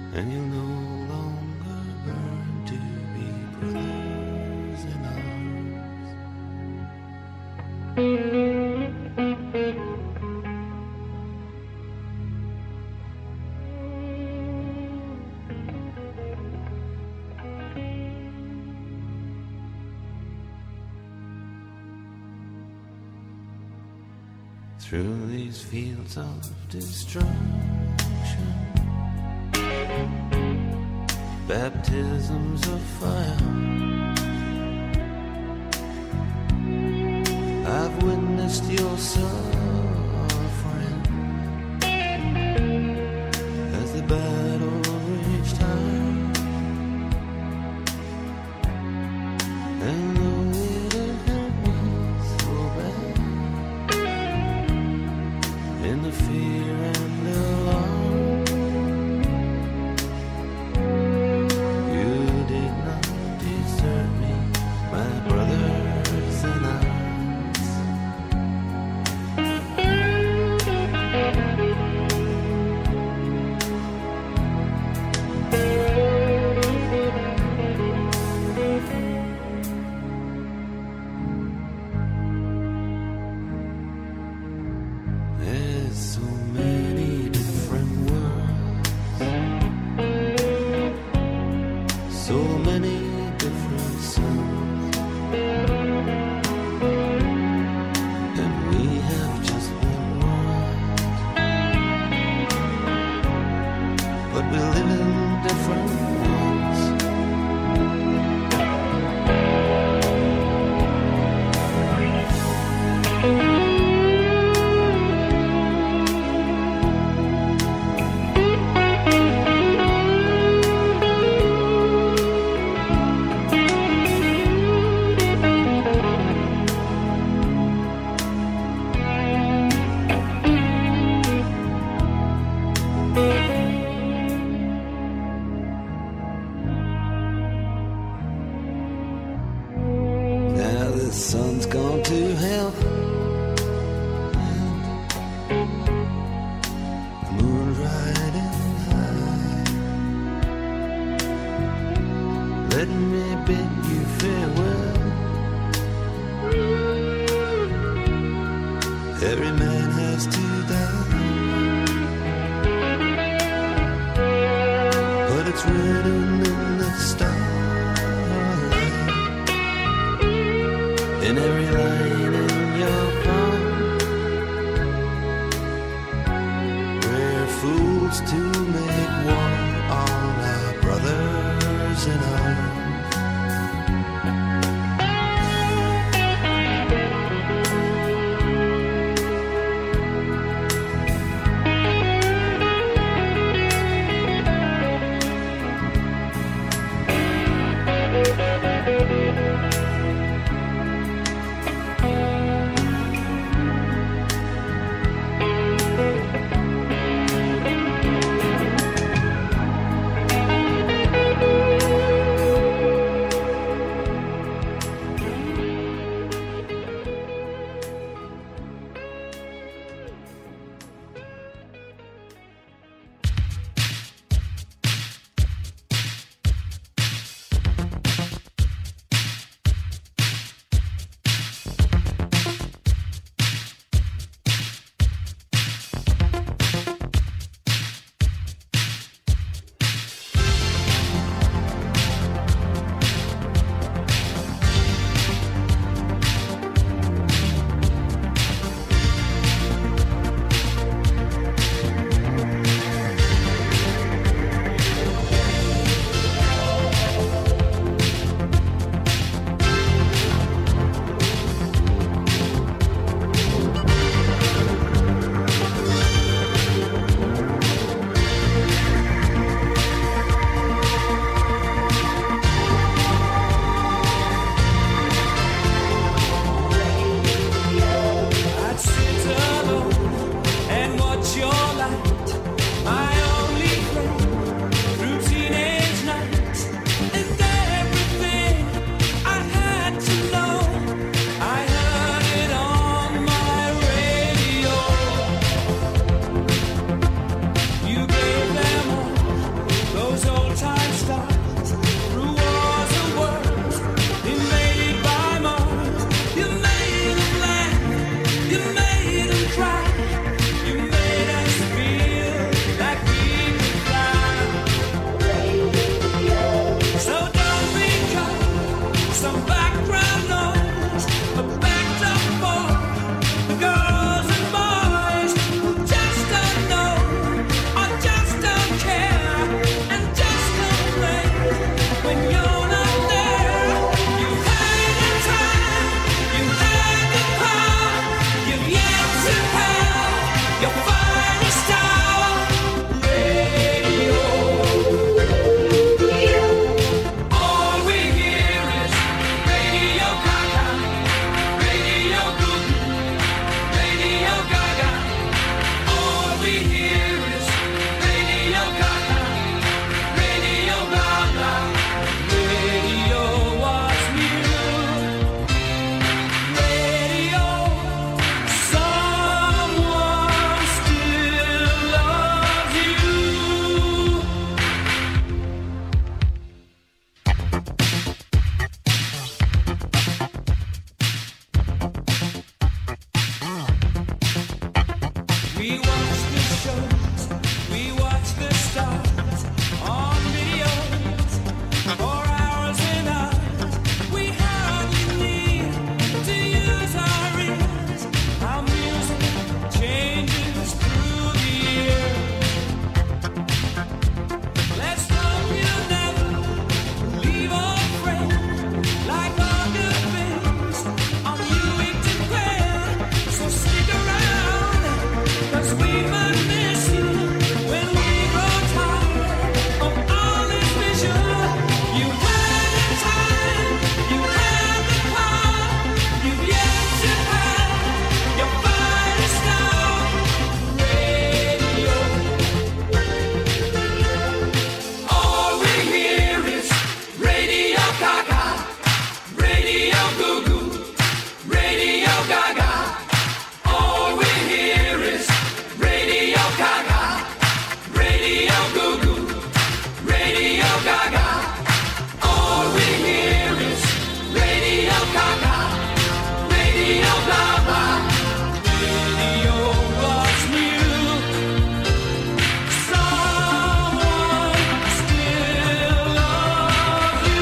and you'll no longer burn to be brothers in arms. Through these fields of destruction, baptisms of fire, I've witnessed your suffering as the battle raged high, and though it had hurt me so bad in the fear and the alarm, your finest hour. Radio. All we hear is Radio Gaga, Radio Goo Goo, Radio Gaga. All we hear is Radio Gaga, Radio Gaga. Radio was new. Radio, someone still loves you. We watch the shows, we watch the stars on videos for hours and hours. We hardly need to use our ears. Our music changes through the year. Let's hope you'll never leave our friend like all good things on you to grand. So stick around, 'cause we might miss you when we grow tired of all this vision. You had the time, you had the power, you've yet to have your finest hour. Radio. All we hear is Radio Gaga, Radio Goo Goo, Radio Gaga. All we hear is Radio Gaga, Radio Goo Goo, Radio Gaga. All we hear is Radio Gaga, Radio Gaga. Radio was new. Someone still loves you.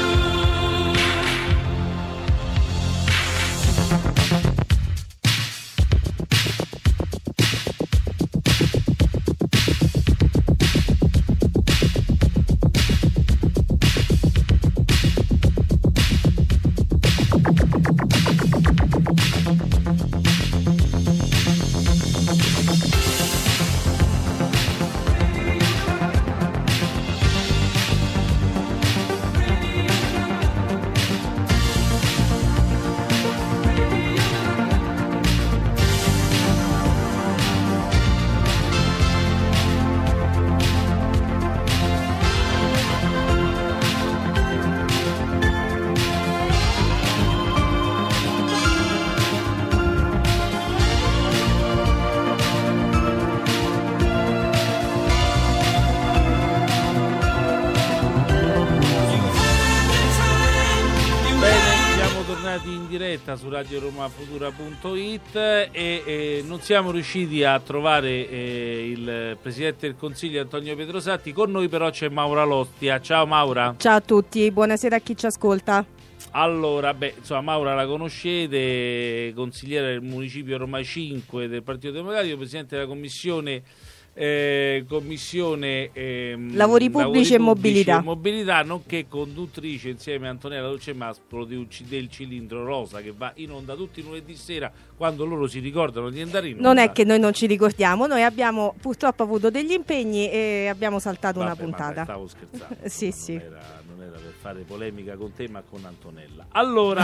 In diretta su radioromafutura.it e non siamo riusciti a trovare il Presidente del Consiglio Antonio Pedrosatti. Con noi però c'è Maura Lostia. Ciao Maura. Ciao a tutti, buonasera a chi ci ascolta. Allora, Maura la conoscete, consigliera del municipio Roma 5 del Partito Democratico, Presidente della Commissione Lavori pubblici e mobilità, nonché conduttrice insieme a Antonella Dolcemastro del Cilindro Rosa, che va in onda tutti i lunedì sera quando loro si ricordano di andare in onda. Non è che noi non ci ricordiamo, noi abbiamo purtroppo avuto degli impegni e abbiamo saltato una puntata. Stavo scherzando. Sì. Non era per fare polemica con te, ma con Antonella. Allora,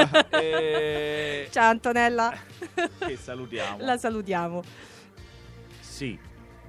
ciao Antonella. Che salutiamo. La salutiamo. Sì.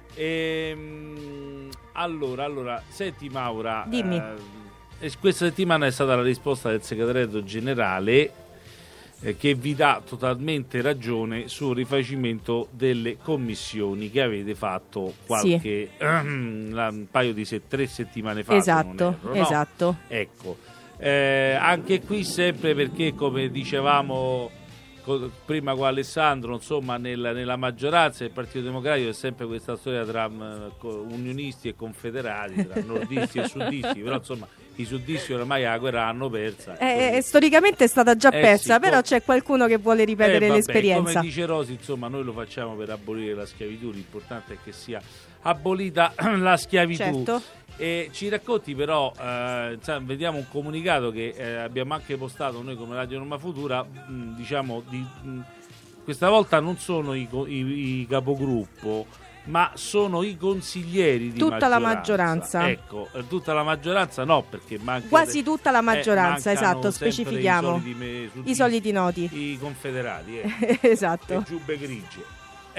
Allora, senti Maura, dimmi. Questa settimana è stata la risposta del Segretariato Generale che vi dà totalmente ragione sul rifacimento delle commissioni che avete fatto qualche un paio di 3 settimane fa. Esatto, no? esatto. Ecco, anche qui sempre perché, come dicevamo prima con Alessandro, insomma, nella maggioranza del Partito Democratico è sempre questa storia tra unionisti e confederati, tra nordisti e suddisti, però insomma i suddisti oramai la guerra l'hanno persa. Storicamente è stata già persa, sì, però c'è qualcuno che vuole ripetere l'esperienza. Come dice Rosi, insomma, noi lo facciamo per abolire la schiavitù, l'importante è che sia abolita la schiavitù. Certo. E ci racconti però, vediamo un comunicato che abbiamo anche postato noi come Radio Roma Futura, diciamo questa volta non sono i capogruppo, ma sono i consiglieri di tutta la maggioranza. Ecco, tutta la maggioranza no, perché manca quasi tutta la maggioranza, esatto, sempre specifichiamo. I soliti noti. I confederati, esatto. le giubbe grigie.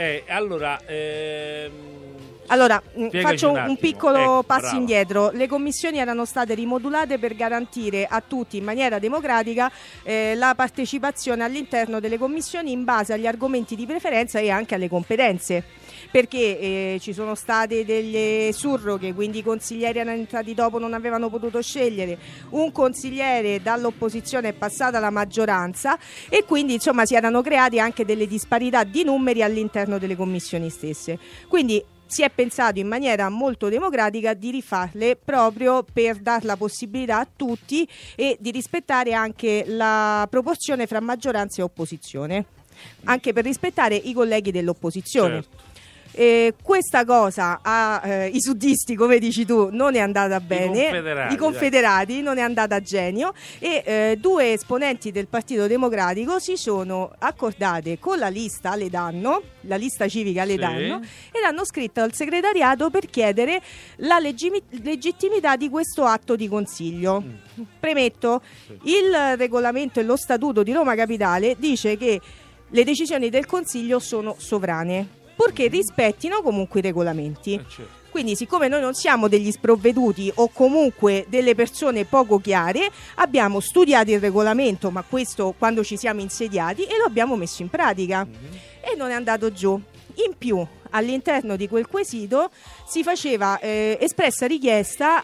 Allora, spiegaci faccio un un attimo. piccolo passo brava. indietro. Le commissioni erano state rimodulate per garantire a tutti in maniera democratica la partecipazione all'interno delle commissioni in base agli argomenti di preferenza e anche alle competenze. Perché ci sono state delle surroghe, quindi i consiglieri erano entrati dopo, non avevano potuto scegliere, un consigliere dall'opposizione è passata alla maggioranza e quindi insomma si erano create anche delle disparità di numeri all'interno delle commissioni stesse. Quindi si è pensato in maniera molto democratica di rifarle proprio per dar la possibilità a tutti e di rispettare anche la proporzione fra maggioranza e opposizione, anche per rispettare i colleghi dell'opposizione. Certo. Questa cosa ai suddisti, come dici tu, non è andata bene. I confederati non è andata a genio e due esponenti del Partito Democratico si sono accordate con la lista Aledanno, la lista civica Aledanno, ed hanno scritto al segretariato per chiedere la legittimità di questo atto di consiglio. Premetto, il regolamento e lo statuto di Roma Capitale dice che le decisioni del consiglio sono sovrane, purché rispettino comunque i regolamenti. Certo. Quindi, siccome noi non siamo degli sprovveduti o comunque delle persone poco chiare, abbiamo studiato il regolamento, ma questo quando ci siamo insediati, e lo abbiamo messo in pratica. E non è andato giù. In più, all'interno di quel quesito si faceva espressa richiesta,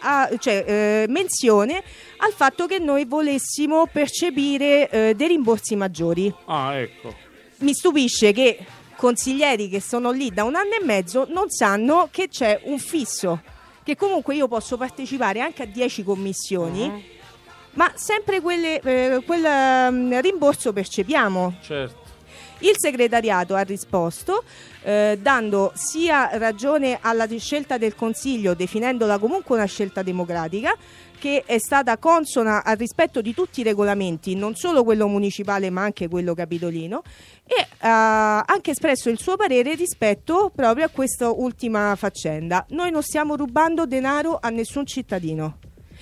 menzione al fatto che noi volessimo percepire dei rimborsi maggiori. Ah, ecco. Mi stupisce che consiglieri che sono lì da 1 anno e mezzo non sanno che c'è un fisso, che comunque io posso partecipare anche a 10 commissioni, ma sempre quel rimborso percepiamo. Certo. Il segretariato ha risposto dando sia ragione alla scelta del Consiglio, definendola comunque una scelta democratica, che è stata consona al rispetto di tutti i regolamenti, non solo quello municipale ma anche quello capitolino, e ha anche espresso il suo parere rispetto proprio a questa ultima faccenda. Noi non stiamo rubando denaro a nessun cittadino.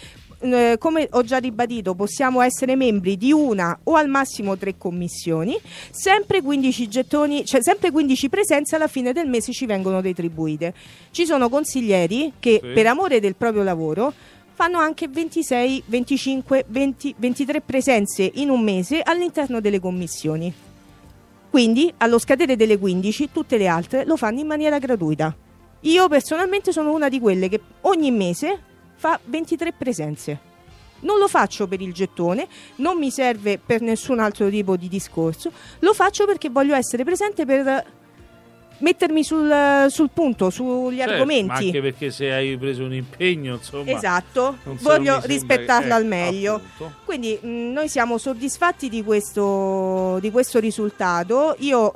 Come ho già ribadito, possiamo essere membri di 1 o al massimo 3 commissioni, sempre 15 gettoni, cioè sempre 15 presenze alla fine del mese ci vengono retribuite. Ci sono consiglieri che per amore del proprio lavoro fanno anche 26, 25, 20, 23 presenze in un mese all'interno delle commissioni. Quindi, allo scadere delle 15, tutte le altre lo fanno in maniera gratuita. Io personalmente sono una di quelle che ogni mese fa 23 presenze. Non lo faccio per il gettone, non mi serve per nessun altro tipo di discorso, lo faccio perché voglio essere presente per mettermi sul punto, sugli argomenti. Ma anche perché se hai preso un impegno, insomma. Esatto, non voglio mi rispettarlo sembra, al meglio. appunto. Quindi noi siamo soddisfatti di questo risultato. Io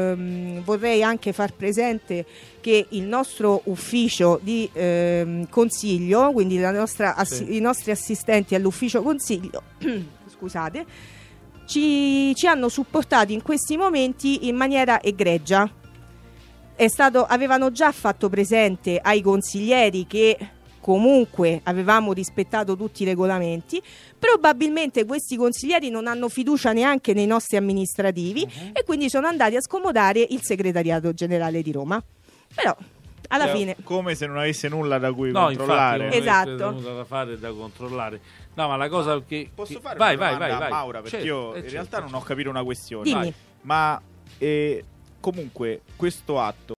vorrei anche far presente che il nostro ufficio di consiglio, quindi i nostri assistenti all'ufficio consiglio, scusate, ci hanno supportati in questi momenti in maniera egregia. Avevano già fatto presente ai consiglieri che comunque avevamo rispettato tutti i regolamenti. Probabilmente questi consiglieri non hanno fiducia neanche nei nostri amministrativi e quindi sono andati a scomodare il segretariato generale di Roma. Però alla fine, come se non avesse nulla da cui controllare. Infatti, esatto, tenuta da fare e da controllare. No, ma la cosa che posso fare vai, una domanda vai, a Maura, perché io in realtà non ho capito una questione. dimmi. Ma comunque questo atto